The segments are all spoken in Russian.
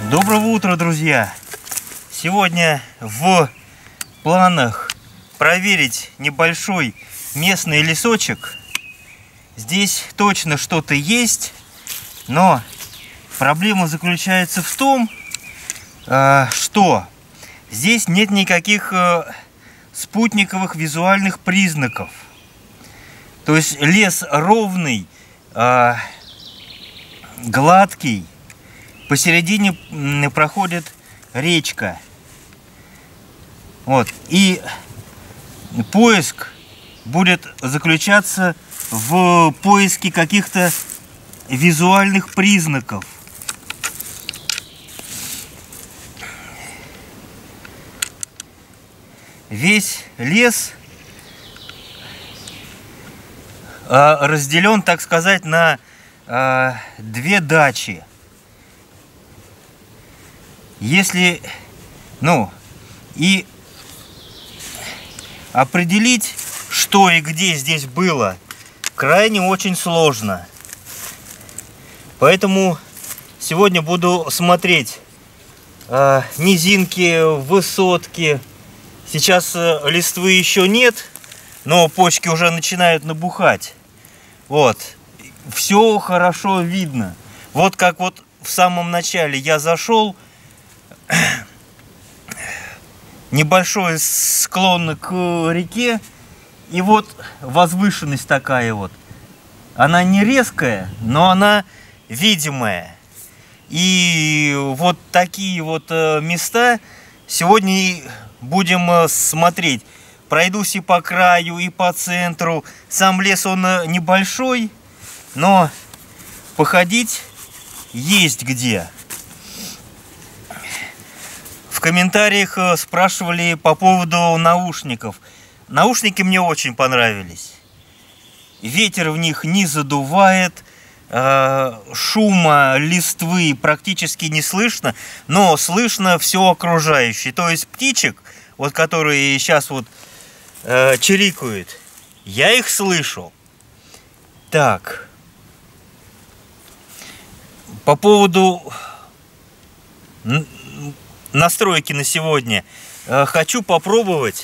Доброго утра, друзья! Сегодня в планах проверить небольшой местный лесочек. Здесь точно что-то есть, но проблема заключается в том, что здесь нет никаких спутниковых визуальных признаков. То есть лес ровный, гладкий, посередине проходит речка. Вот. И поиск будет заключаться в поиске каких-то визуальных признаков. Весь лес разделен, так сказать, на две дачи. Если, и определить, что и где здесь было, крайне очень сложно. Поэтому сегодня буду смотреть низинки, высотки. Сейчас листвы еще нет, но почки уже начинают набухать. Вот. Все хорошо видно. Вот как вот в самом начале я зашел, небольшой склон к реке, и вот возвышенность такая вот. Она не резкая, но она видимая. И вот такие вот места сегодня и будем смотреть. Пройдусь и по краю, и по центру. Сам лес он небольшой, но походить есть где. В комментариях спрашивали по поводу наушников. Наушники мне очень понравились. Ветер в них не задувает, шума листвы практически не слышно, но слышно все окружающее. То есть птичек, вот которые сейчас вот чирикают, я их слышу. Так. По поводу настройки на сегодня хочу попробовать.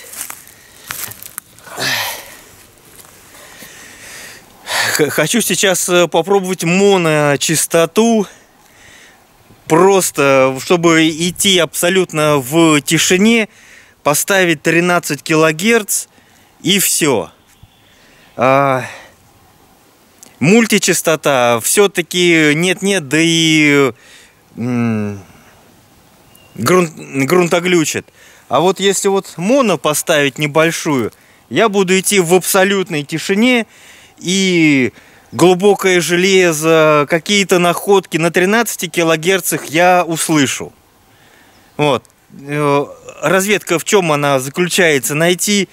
Хочу сейчас попробовать моночастоту, просто чтобы идти абсолютно в тишине, поставить 13 килогерц и все. Мультичастота все-таки нет-нет, да и грунтоглючит. А вот если вот моно поставить небольшую, я буду идти в абсолютной тишине, и глубокое железо, какие-то находки на 13 килогерцах я услышу. Вот. Разведка в чем она заключается? Найти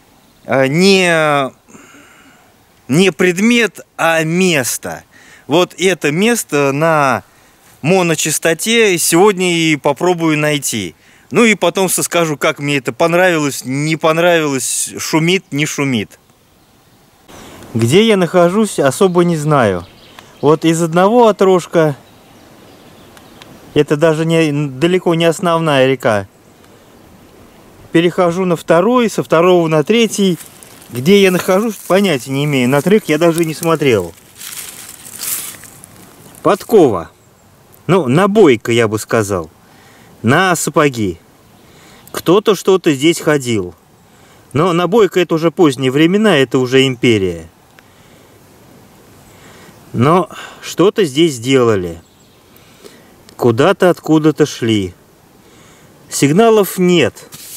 не предмет, а место. Вот это место на моночастоте сегодня и попробую найти. Ну и потом скажу, как мне это понравилось, не понравилось, шумит, не шумит. Где я нахожусь, особо не знаю. Вот из одного отрожка, это даже далеко не основная река, перехожу на второй, со второго на третий. Где я нахожусь, понятия не имею. На трек я даже не смотрел. Подкова. Набойка, я бы сказал. На сапоги. Кто-то что-то здесь ходил. Но набойка — это уже поздние времена, это уже империя. Но что-то здесь делали. Куда-то, откуда-то шли. Сигналов нет.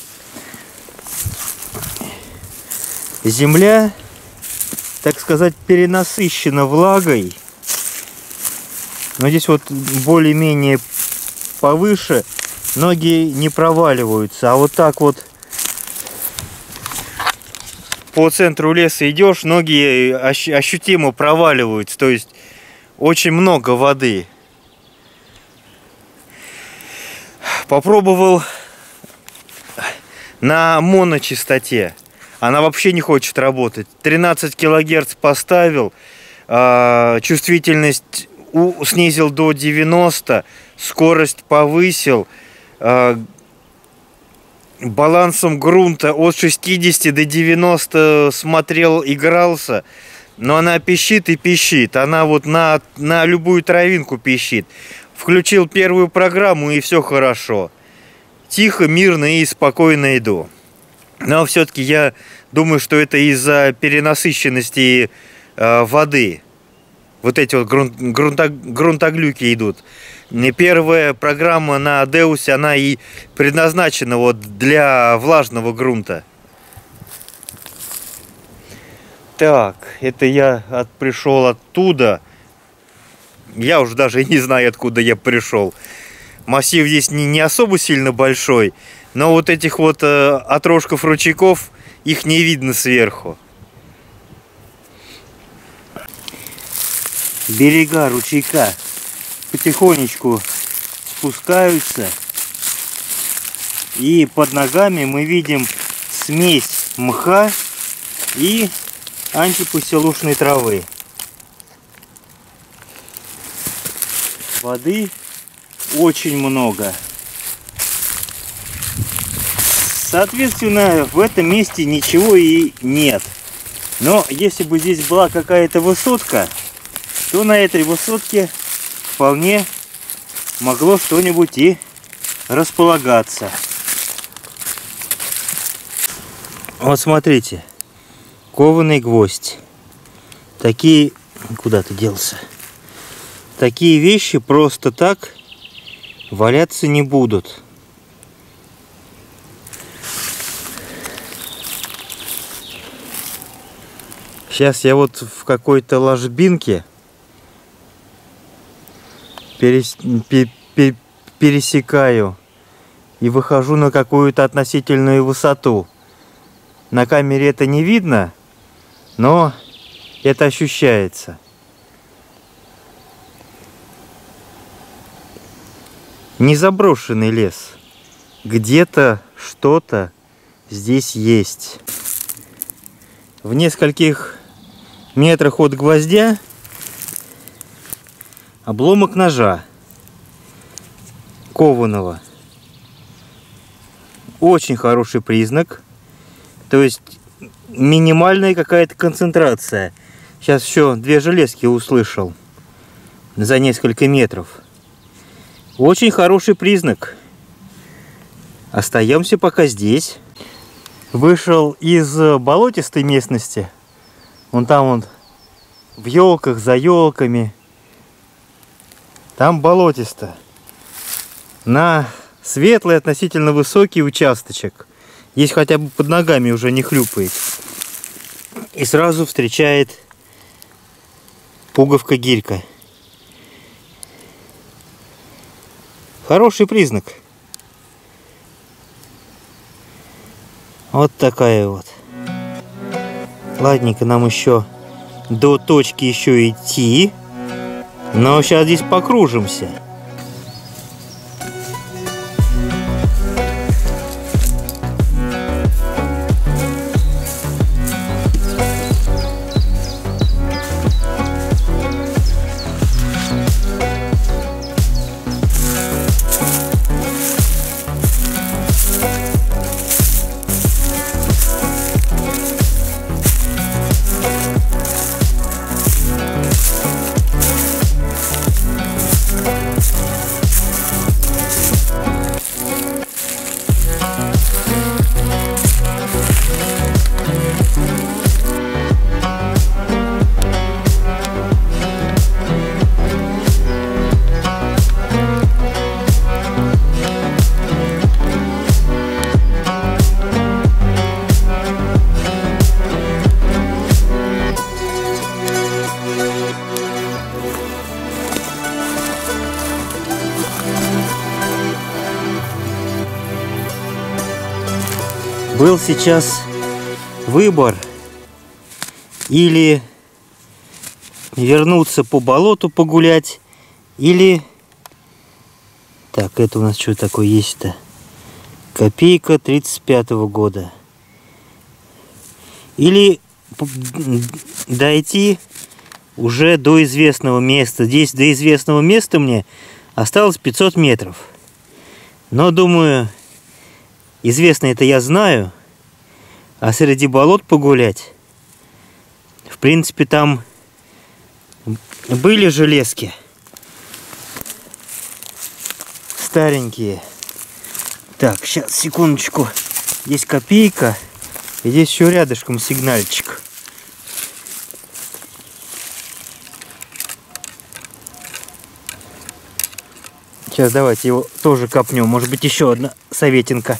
Земля, так сказать, перенасыщена влагой. Но здесь вот более-менее повыше ноги не проваливаются. А вот так вот по центру леса идешь, ноги ощутимо проваливаются. То есть очень много воды. Попробовал на моночастоте. Она вообще не хочет работать. 13 килогерц поставил, чувствительность снизил до 90, скорость повысил, балансом грунта от 60 до 90 смотрел, игрался. Но она пищит и пищит. Она вот на любую травинку пищит. Включил первую программу, и все хорошо. Тихо, мирно и спокойно иду. Но все-таки я думаю, что это из-за перенасыщенности воды. Вот эти вот грунтоглюки идут. Первая программа на Деусе, она и предназначена вот для влажного грунта. Так, это я пришел оттуда. Я уже даже не знаю, откуда я пришел. Массив здесь не особо сильно большой, но вот этих вот отрожков ручейков, их не видно сверху. Берега ручейка потихонечку спускаются, и под ногами мы видим смесь мха и антипоселушной травы. Воды очень много. Соответственно, в этом месте ничего и нет. Но если бы здесь была какая-то высотка, то на этой высотке вполне могло что-нибудь и располагаться. Вот смотрите. Кованый гвоздь. Такие... Куда ты делся? Такие вещи просто так валяться не будут. Сейчас я вот в какой-то ложбинке пересекаю и выхожу на какую-то относительную высоту. На камере это не видно, но это ощущается. Незаброшенный лес. Где-то что-то здесь есть. В нескольких метрах от гвоздя обломок ножа кованого. Очень хороший признак. То есть минимальная какая-то концентрация. Сейчас еще 2 железки услышал за несколько метров. Очень хороший признак. Остаемся пока здесь. Вышел из болотистой местности. Вон там вот в елках, за елками. Там болотисто. На светлый, относительно высокий участочек. Здесь хотя бы под ногами уже не хлюпает. И сразу встречает пуговка-гирька. Хороший признак. Вот такая вот. Ладненько, нам еще до точки еще идти. Но сейчас здесь покружимся. Был сейчас выбор: или вернуться по болоту погулять, или... Так, это у нас что такое есть-то? Копейка 35-го года. Или дойти уже до известного места. Здесь до известного места мне Осталось 500 метров. Но, думаю, известно это я знаю, а среди болот погулять, в принципе, там были железки старенькие. Так, сейчас, секундочку. Здесь копейка, и здесь еще рядышком сигнальчик. Сейчас давайте его тоже копнем. Может быть, еще одна советинка.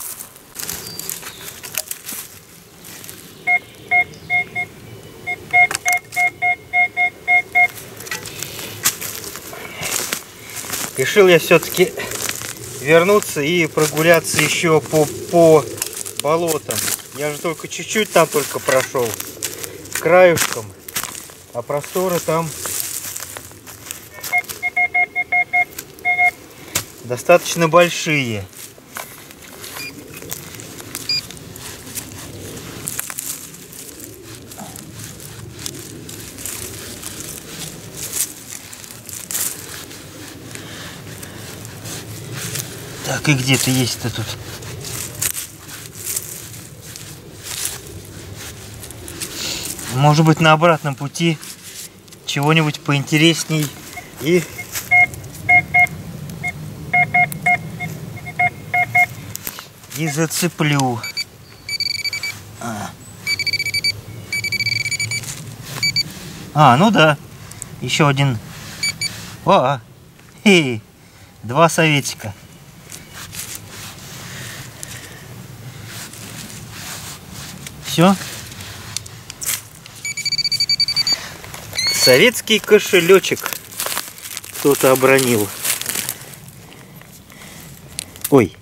Решил я все-таки вернуться и прогуляться еще по болотам. Я же только чуть-чуть там только прошел, краюшком, а просторы там достаточно большие. Так, и где-то есть-то тут. Может быть, на обратном пути чего-нибудь поинтересней и зацеплю. Ну да, еще один. Два советика. Все. Советский кошелечек кто-то обронил. Ой.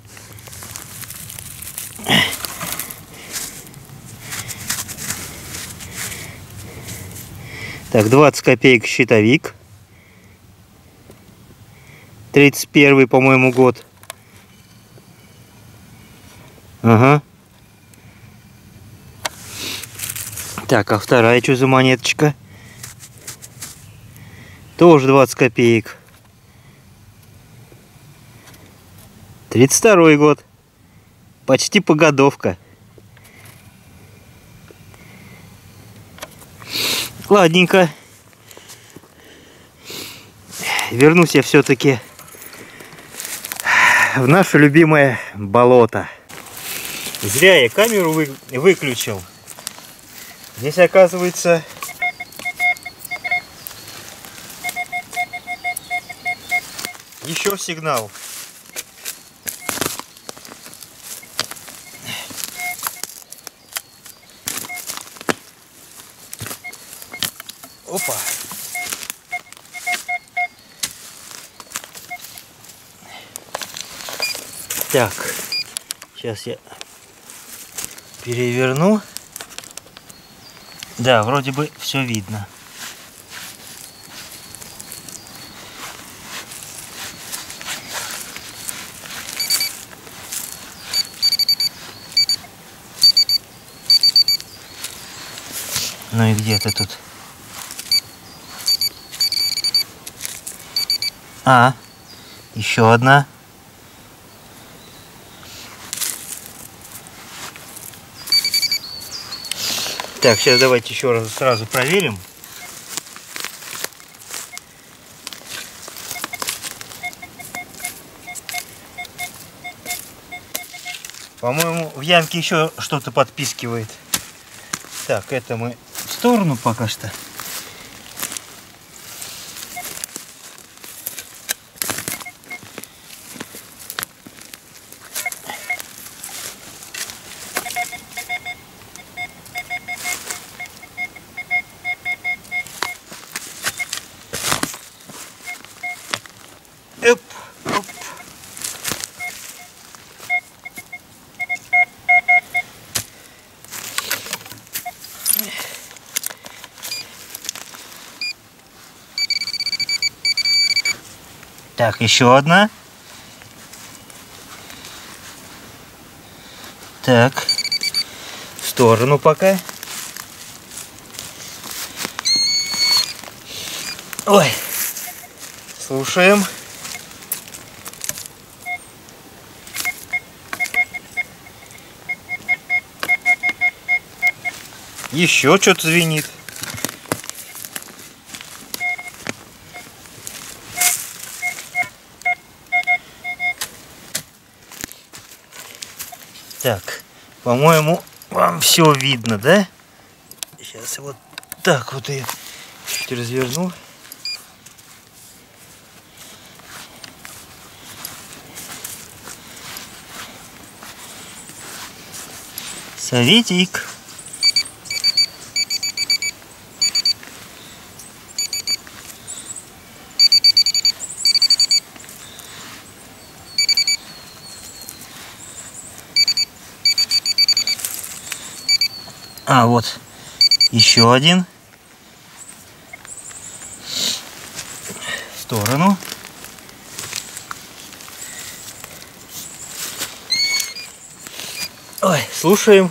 Так, 20 копеек щитовик. 31-й, по-моему, год. Ага. Так, а вторая что за монеточка? Тоже 20 копеек. 32-й год. Почти погодовка. Ладненько. Вернусь я все-таки в наше любимое болото. Зря я камеру выключил. Здесь, оказывается, еще сигнал. Опа. Так, сейчас я переверну. Да, вроде бы все видно. Ну и где ты тут? Еще одна. Так, сейчас давайте еще раз сразу проверим. По-моему, в ямке еще что-то подпискивает. Так, это мы в сторону пока что. Оп, оп. Так, еще одна. Так, в сторону пока. Ой, слушаем. Еще что-то звенит. Так, по-моему, вам все видно, да? Сейчас вот так вот я чуть разверну. Советик. А, вот еще один. В сторону. Ой, слушаем.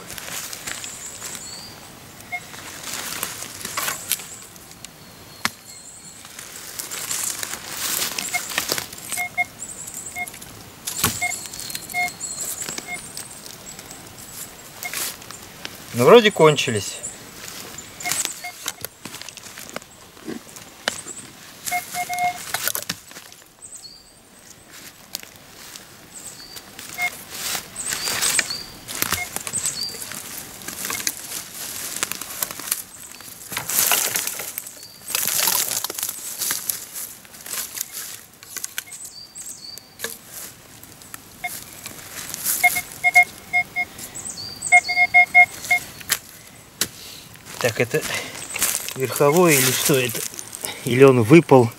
Ну, вроде кончились. Так, это верховой или что это? Или он выпал?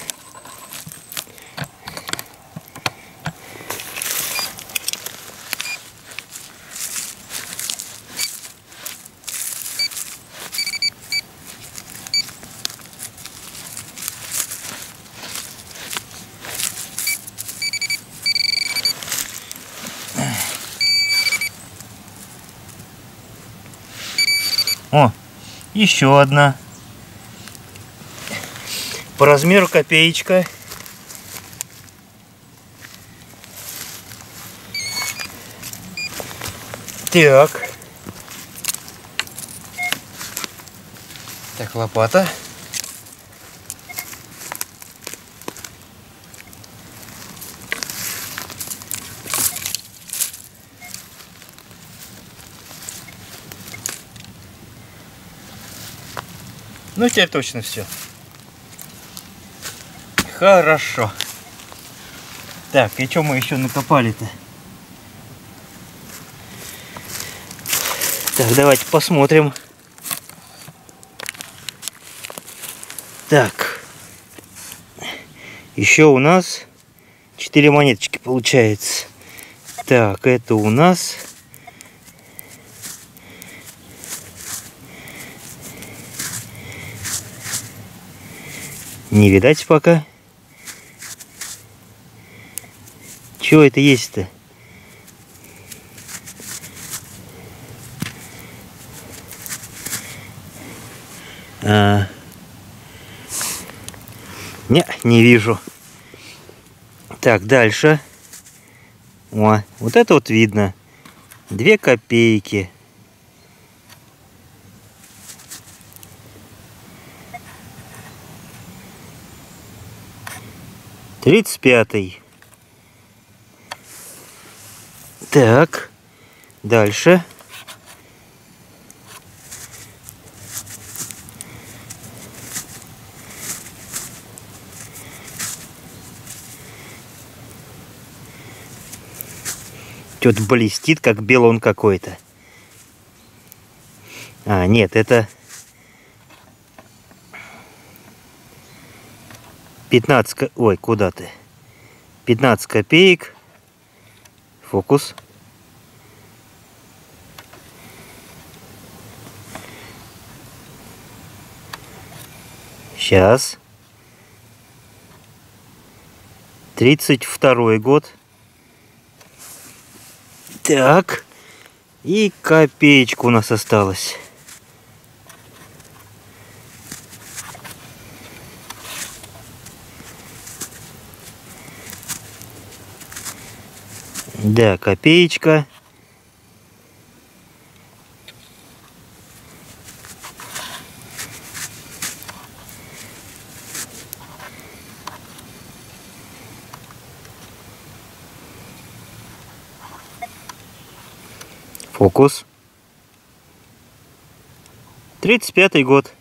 О, еще одна. По размеру копеечка. Так. Так, лопата. Ну, теперь точно все. Хорошо. Так, и что мы еще накопали-то? Так, давайте посмотрим. Так. Еще у нас 4 монеточки получается. Так, это у нас... Не видать пока. Чего это есть-то? Не вижу. Так, дальше. О, вот это вот видно. 2 копейки. Тридцать 35-й. Так, дальше. Что-то блестит, как белон какой-то. А, нет, это 15... Ой, куда ты? 15 копеек. Фокус. Сейчас. 32-й год. Так. И копеечка у нас осталась. Да, копеечка. Фокус. 35-й год.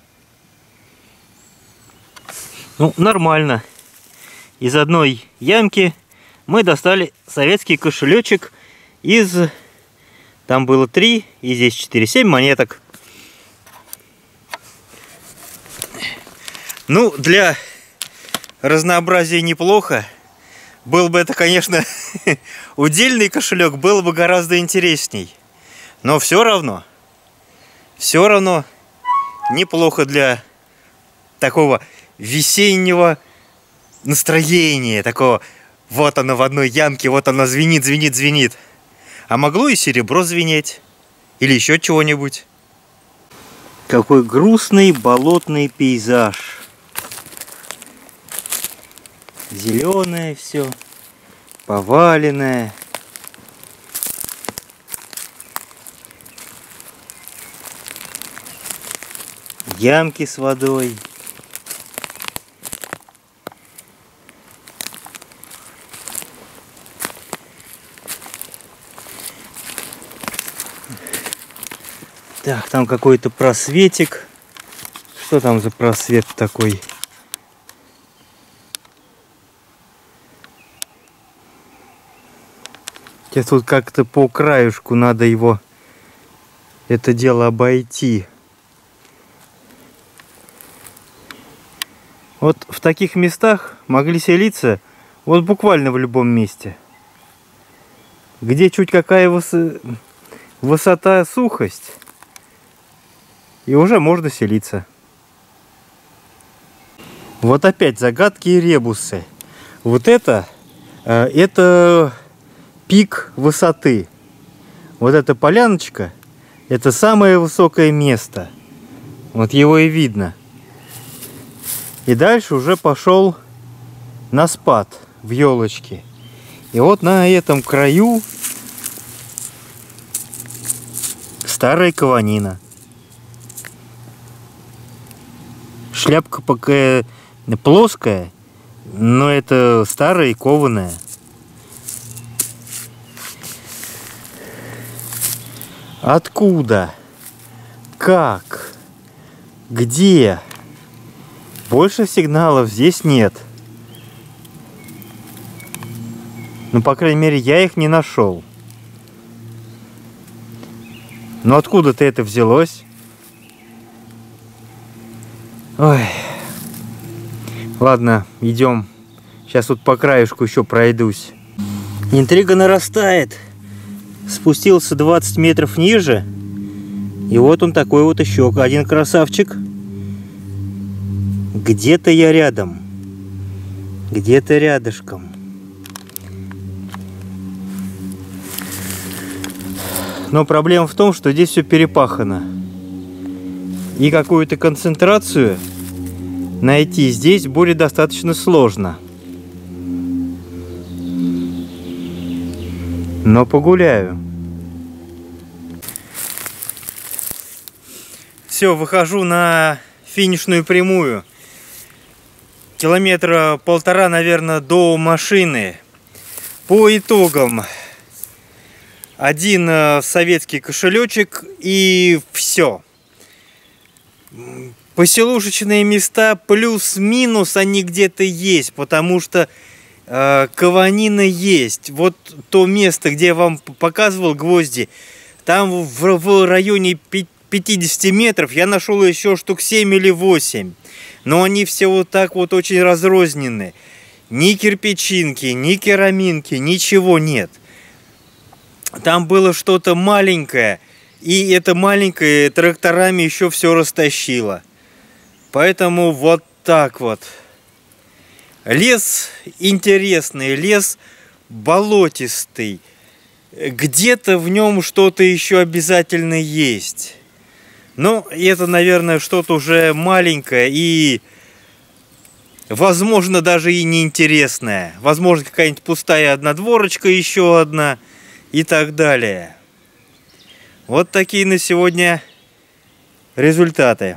Ну, нормально. Из одной ямки мы достали советский кошелечек из... Там было 3, и здесь 4, 7 монеток. Ну, для разнообразия неплохо. Был бы это, конечно, удельный кошелек, было бы гораздо интересней. Но все равно неплохо для такого весеннего настроения. Такого, вот оно в одной ямке, вот оно звенит, звенит, звенит. А могло и серебро звенеть. Или еще чего-нибудь. Какой грустный болотный пейзаж. Зеленое все, поваленное. Ямки с водой. Так, там какой-то просветик. Что там за просвет такой? Сейчас тут как-то по краюшку надо его, это дело, обойти. Вот в таких местах могли селиться вот буквально в любом месте. Где чуть какая высота, сухость, и уже можно селиться. Вот опять загадки и ребусы. Вот это пик высоты. Вот эта поляночка, это самое высокое место. Вот его и видно. И дальше уже пошел на спад в елочки. И вот на этом краю старая каванина. Шляпка пока плоская, но это старая и кованая. Откуда? Как? Где? Больше сигналов здесь нет. Ну, по крайней мере, я их не нашел. Но откуда-то это взялось? Ой. Ладно, идем. Сейчас вот по краешку еще пройдусь. Интрига нарастает. Спустился 20 метров ниже. И вот он такой вот еще один красавчик. Где-то я рядом. Где-то рядышком. Но проблема в том, что здесь все перепахано. И какую-то концентрацию найти здесь будет достаточно сложно. Но погуляю. Все, выхожу на финишную прямую. Километра полтора, наверное, до машины. По итогам: один советский кошелечек и все. Поселушечные места плюс-минус они где-то есть, потому что каванина есть. Вот то место, где я вам показывал гвозди, там в районе 50 метров я нашел еще штук 7 или 8. Но они все вот так вот очень разрознены. Ни кирпичинки, ни кераминки, ничего нет. Там было что-то маленькое, и это маленькое тракторами еще все растащило. Поэтому вот так вот. Лес интересный, лес болотистый. Где-то в нем что-то еще обязательно есть. Но это, наверное, что-то уже маленькое и, возможно, даже и неинтересное. Возможно, какая-нибудь пустая однодворочка, еще одна и так далее. Вот такие на сегодня результаты.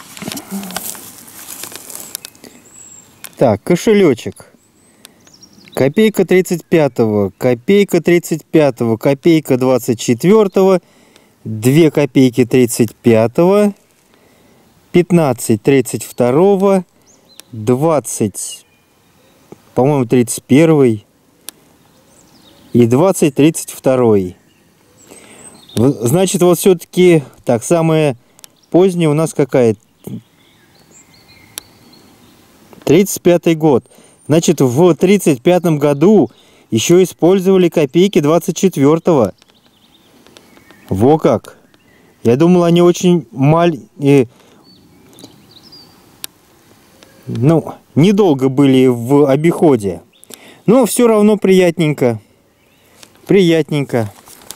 Так, кошелечек. Копейка 35-го, копейка 35-го, копейка 24-го, 2 копейки 35-го, 15 32-го, 20, по-моему, 31-й и 20 32-й. Значит, вот все-таки, так, самая поздняя у нас какая? 35-й год. Значит, в 35-м году еще использовали копейки 24-го. Во как! Я думал, они очень недолго были в обиходе. Но все равно приятненько. Приятненько.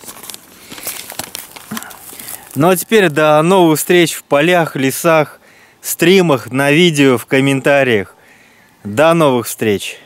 Ну а теперь до новых встреч в полях, лесах, стримах, на видео, в комментариях. До новых встреч!